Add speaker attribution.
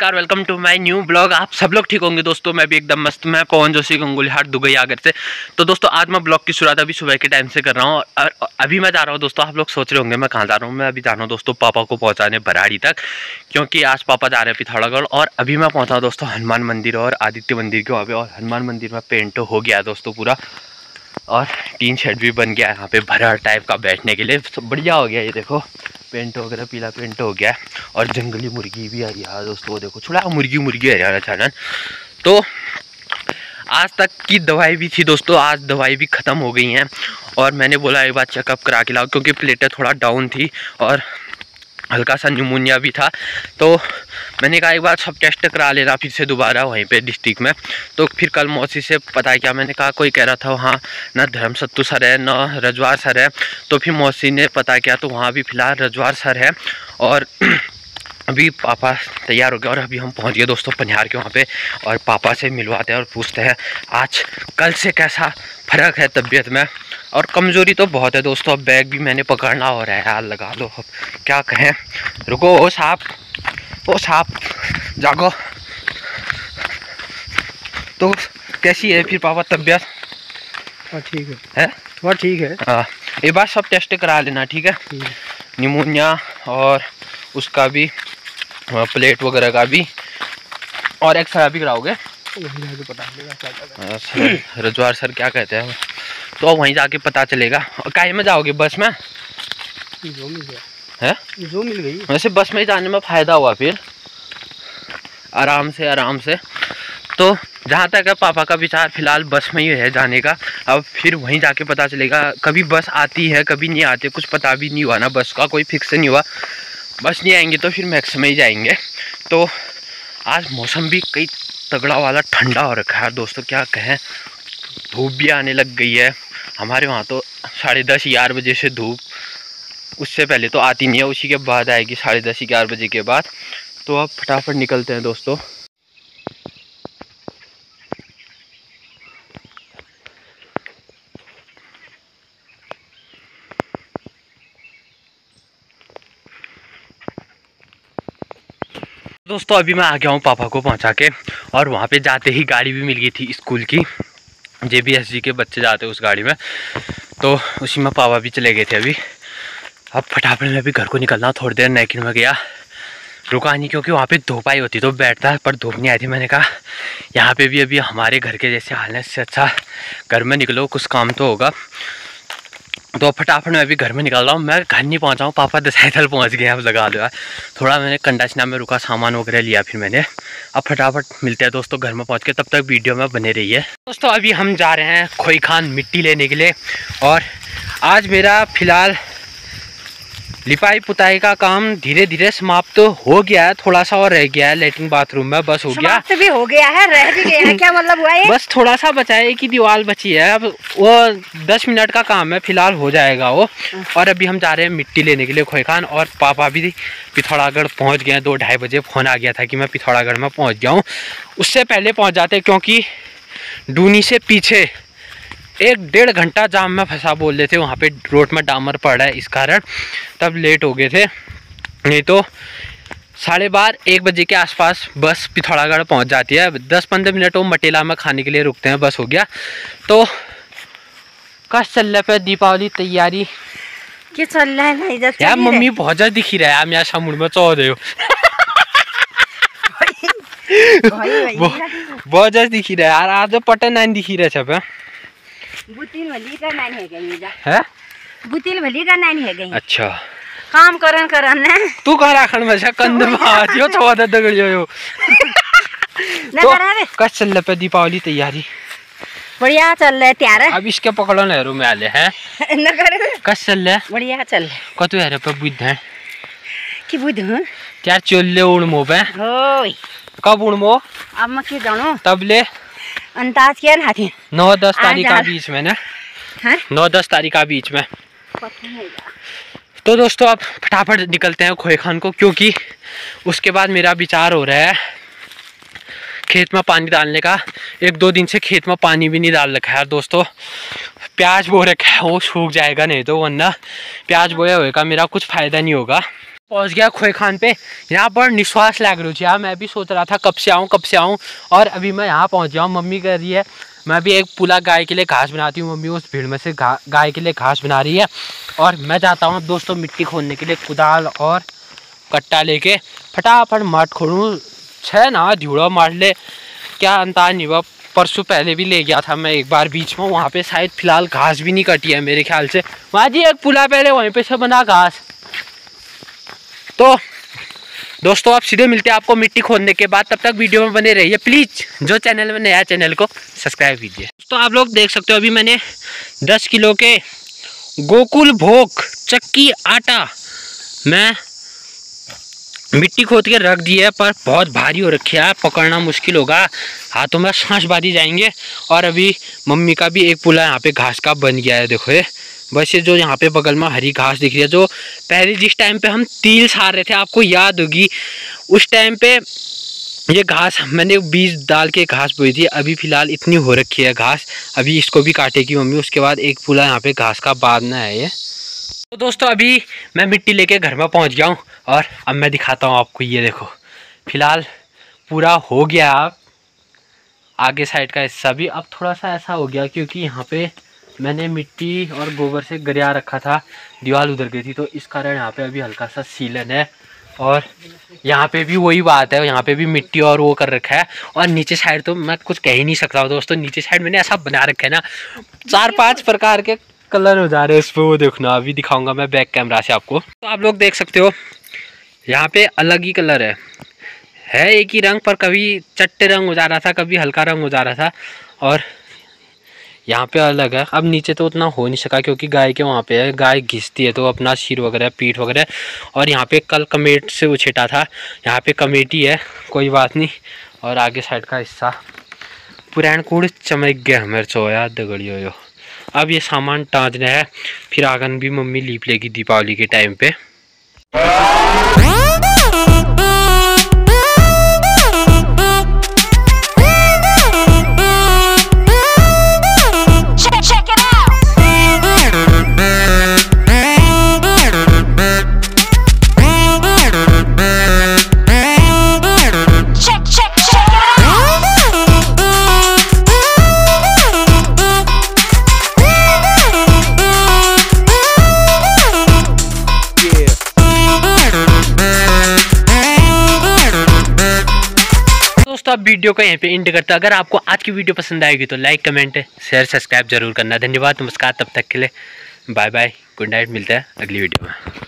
Speaker 1: नमस्कार, welcome to my new blog. आप सब लोग ठीक होंगे दोस्तों, मैं भी एकदम मस्त। मैं पवन जोशी गंगुलीहाट दुबई आगर से। तो दोस्तों आज मैं ब्लॉग की शुरुआत अभी सुबह के टाइम से कर रहा हूँ और अभी मैं जा रहा हूँ दोस्तों। आप लोग सोच रहे होंगे मैं कहाँ जा रहा हूँ। मैं अभी जा रहा हूँ दोस्तों पापा को पहुँचाने भराड़ी तक, क्योंकि आज पापा जा रहे हैं पिथौरागढ़। और अभी मैं पहुँचा दोस्तों हनुमान मंदिर और आदित्य मंदिर के वहाँ पे। और हनुमान मंदिर में पेंट हो गया है दोस्तों पूरा, और टीन शेड भी बन गया है यहाँ पे भरा टाइप का बैठने के लिए। बढ़िया हो गया, ये देखो पेंट वगैरह पीला पेंट हो गया है। और जंगली मुर्गी भी आ रही है दोस्तों, देखो थोड़ा मुर्गी आ रहा है अचानक। तो आज तक की दवाई भी थी दोस्तों, आज दवाई भी ख़त्म हो गई हैं। और मैंने बोला एक बार चेकअप करा के लाओ, क्योंकि प्लेटें थोड़ा डाउन थी और हल्का सा न्यूमोनिया भी था। तो मैंने कहा एक बार सब टेस्ट करा लेना फिर से दोबारा वहीं पे डिस्ट्रिक्ट में। तो फिर कल मौसी से पता किया, मैंने कहा कोई कह रहा था वहाँ ना धर्मसत्तू सर है ना रजवार सर है। तो फिर मौसी ने पता किया तो वहाँ भी फिलहाल रजवार सर है। और अभी पापा तैयार हो गया और अभी हम पहुँच गए दोस्तों पनिहार के वहाँ पे। और पापा से मिलवाते हैं और पूछते हैं आज कल से कैसा फ़र्क है तबीयत में। और कमज़ोरी तो बहुत है दोस्तों, अब बैग भी मैंने पकड़ना हो रहा है यार, लगा लो अब क्या कहें। रुको ओ साहब जागो। तो कैसी है फिर पापा तबीयत?
Speaker 2: ठीक है थोड़ा ठीक है।
Speaker 1: हाँ एक बार सब टेस्ट करा लेना, ठीक है। निमोनिया और उसका भी प्लेट वगैरह का भी, और एक्सरे भी कराओगे? रजवार सर क्या कहते हैं तो वहीं जाके पता चलेगा। काहे में जाओगे, बस में?
Speaker 2: जो मिल गया
Speaker 1: है,
Speaker 2: जो मिल गई।
Speaker 1: वैसे बस में जाने में फ़ायदा हुआ फिर आराम से। तो जहाँ तक है पापा का विचार फ़िलहाल बस में ही है जाने का। अब फिर वहीं जाके पता चलेगा, कभी बस आती है कभी नहीं आती, कुछ पता भी नहीं हुआ ना, बस का कोई फिक्स नहीं हुआ। बस नहीं आएंगे तो फिर मैक्स में ही जाएंगे। तो आज मौसम भी कई तगड़ा वाला ठंडा हो रखा है दोस्तों, क्या कहें। धूप भी आने लग गई है हमारे वहाँ तो 10:30-11 बजे से धूप, उससे पहले तो आती नहीं है, उसी के बाद आएगी 10:30-11 बजे के बाद। तो अब फटाफट निकलते हैं दोस्तों। दोस्तों अभी मैं आ गया हूँ पापा को पहुँचा के, और वहाँ पे जाते ही गाड़ी भी मिल गई थी स्कूल की, JBSG के बच्चे जाते उस गाड़ी में। तो उसी में पापा भी चले गए थे अभी। अब फटाफट मैं भी घर को निकलना, थोड़ी देर नैकिन में गया, रुका नहीं क्योंकि वहाँ पे धूप आई होती तो बैठता, पर धूप नहीं आई थी। मैंने कहा यहाँ पे भी अभी हमारे घर के जैसे हाल है, इससे अच्छा घर में निकलो, कुछ काम तो होगा। तो फटाफट मैं अभी घर में निकल रहा हूँ। मैं घर नहीं पहुँचा हूँ, पापा दसाईथल पहुँच गए हैं। अब लगा लो यार, थोड़ा मैंने कंडाचना में रुका, सामान वगैरह लिया फिर मैंने। अब फटाफट मिलते हैं दोस्तों घर में पहुँच के, तब तक वीडियो में बने रहिए दोस्तों। अभी हम जा रहे हैं खोई खान मिट्टी लेने के लिए, और आज मेरा फ़िलहाल लिपाई पुताई का काम धीरे धीरे समाप्त तो हो गया है, थोड़ा सा और रह गया है लेटरिन बाथरूम में, बस हो गया।
Speaker 3: समाप्त भी हो गया है, रह भी गया है, क्या मतलब हुआ ये?
Speaker 1: बस थोड़ा सा बचा है, एक ही दीवार बची है, अब वो 10 मिनट का काम है, फिलहाल हो जाएगा वो। और अभी हम जा रहे हैं मिट्टी लेने के लिए खोई खान, और पापा भी पिथौरागढ़ पहुंच गए हैं। 2-2:30 बजे फ़ोन आ गया था कि मैं पिथौरागढ़ में पहुंच गया हूँ। उससे पहले पहुंच जाते क्योंकि डूनी से पीछे 1-1.5 घंटा जाम में फंसा बोल रहे थे, वहाँ पे रोड में डामर पड़ रहा है इस कारण, तब लेट हो गए थे। नहीं तो 12:30-1 बजे के आसपास बस पिथौरागढ़ पहुँच जाती है। 10-15 मिनट वो मटेला में खाने के लिए रुकते हैं, बस हो गया। तो कस चल रहा है दीपावली तैयारी?
Speaker 3: क्या चल रहा है भाई?
Speaker 1: यार मम्मी बहुत ज़्यादा दिखी रहा है यार, मेरा सामुड़ में चौ दे बहुत ज़्यादा दिखी रहा है यार, आज पटन नहीं दिखी रहा सब
Speaker 3: बुतिल भली का नानी है गई
Speaker 1: है,
Speaker 3: बुतिल भली का नानी है गई।
Speaker 1: अच्छा
Speaker 3: काम करन ना
Speaker 1: तू कहाँ राखण में से कंद मारियो छोड़ दगड़ियो यो
Speaker 3: ना
Speaker 1: तो
Speaker 3: करा रे।
Speaker 1: कस चल रहा है दीपावली तैयारी?
Speaker 3: बढ़िया चल रहा है त्यार।
Speaker 1: अब इसके पकड़ो नहरू में आले हैं
Speaker 3: ना करे
Speaker 1: कस चल रहा है?
Speaker 3: बढ़िया चल रहा है।
Speaker 1: कतु है पे बुद्ध है
Speaker 3: कि बुध हूं
Speaker 1: त्यार चोल्ले उड़मो पे
Speaker 3: ओय
Speaker 1: कब उड़मो?
Speaker 3: अब मैं के जानो
Speaker 1: तबले
Speaker 3: अंदाज क्या ना थी
Speaker 1: 9-10 तारीख का बीच में ना,
Speaker 3: हां
Speaker 1: 9-10 तारीख का बीच में। तो दोस्तों अब फटाफट निकलते हैं खोई खान को, क्योंकि उसके बाद मेरा विचार हो रहा है खेत में पानी डालने का। 1-2 दिन से खेत में पानी भी नहीं डाल रखा है दोस्तों। प्याज बो रखा है, वो सूख जाएगा नहीं तो, वरना प्याज बोया होगा मेरा कुछ फ़ायदा नहीं होगा। पहुंच गया खोए खान पे। यहाँ पर निश्वास लग रही है। मैं भी सोच रहा था कब से आऊँ और अभी मैं यहाँ पहुँच गया हूँ। मम्मी कह रही है मैं भी एक पुला गाय के लिए घास बनाती हूँ। मम्मी उस भीड़ में से गाय के लिए घास बना रही है और मैं जाता हूँ दोस्तों मिट्टी खोदने के लिए। कुदाल और कट्टा लेके फटाफट माट खोदूँ। छः ना झूड़ा मार ले क्या अंतर नहीं हुआ। परसों पहले भी ले गया था मैं एक बार बीच में, वहाँ पे शायद फिलहाल घास भी नहीं कटी है मेरे ख्याल से। वहाँ जी एक पुला पहले वहीं पे से बना घास। तो दोस्तों आप सीधे मिलते हैं आपको मिट्टी खोदने के बाद। तब तक वीडियो में बने रहिए प्लीज़। जो चैनल में नया चैनल को सब्सक्राइब कीजिए। तो आप लोग देख सकते हो अभी मैंने 10 किलो के गोकुल भोग चक्की आटा मैं मिट्टी खोद के रख दी है, पर बहुत भारी हो रखी है, पकड़ना मुश्किल होगा, हाथों में सांस बांधी जाएंगे। और अभी मम्मी का भी एक पुला यहाँ पे घास का बन गया है। देखो ये बस ये जो यहाँ पे बगल में हरी घास दिख रही है, जो पहले जिस टाइम पे हम तिल सार रहे थे आपको याद होगी, उस टाइम पे ये घास मैंने बीज डाल के घास बोई थी। अभी फ़िलहाल इतनी हो रखी है घास, अभी इसको भी काटेगी मम्मी। उसके बाद एक पुला यहाँ पे घास का बांधना है ये। तो दोस्तों अभी मैं मिट्टी लेके घर में पहुँच गया हूँ और अब मैं दिखाता हूँ आपको। ये देखो फ़िलहाल पूरा हो गया। आप आगे साइड का हिस्सा भी अब थोड़ा सा ऐसा हो गया क्योंकि यहाँ पे मैंने मिट्टी और गोबर से गरिया रखा था, दीवार उधर गई थी, तो इस कारण यहाँ पे अभी हल्का सा सीलन है। और यहाँ पे भी वही बात है, यहाँ पे भी मिट्टी और वो कर रखा है। और नीचे साइड तो मैं कुछ कह ही नहीं सकता हूँ दोस्तों। नीचे साइड मैंने ऐसा बना रखा है ना, 4-5 प्रकार के कलर हो जा रहे हैं उस पर। वो देखना अभी दिखाऊंगा मैं बैक कैमरा से आपको। तो आप लोग देख सकते हो यहाँ पे अलग ही कलर है एक ही रंग, पर कभी चट्टे रंग हो जा रहा था, कभी हल्का रंग हो जा रहा था। और यहाँ पे अलग है। अब नीचे तो उतना हो नहीं सका क्योंकि गाय के वहाँ पे है, गाय घिसती है तो अपना सिर वगैरह पीठ वगैरह। और यहाँ पे कल कमेट से उछेटा था, यहाँ पे कमेटी है, कोई बात नहीं। और आगे साइड का हिस्सा पुरान कूड़ चमक गया हमारे चोया दगड़ी हो। अब ये सामान टाँचना है, फिर आंगन भी मम्मी लीप लेगी दीपावली के टाइम पे। दोस्तों अब वीडियो को यहीं पे एंड करते हैं। अगर आपको आज की वीडियो पसंद आएगी तो लाइक कमेंट शेयर सब्सक्राइब जरूर करना। धन्यवाद, नमस्कार, तब तक के लिए बाय बाय, गुड नाइट। मिलते हैं अगली वीडियो में।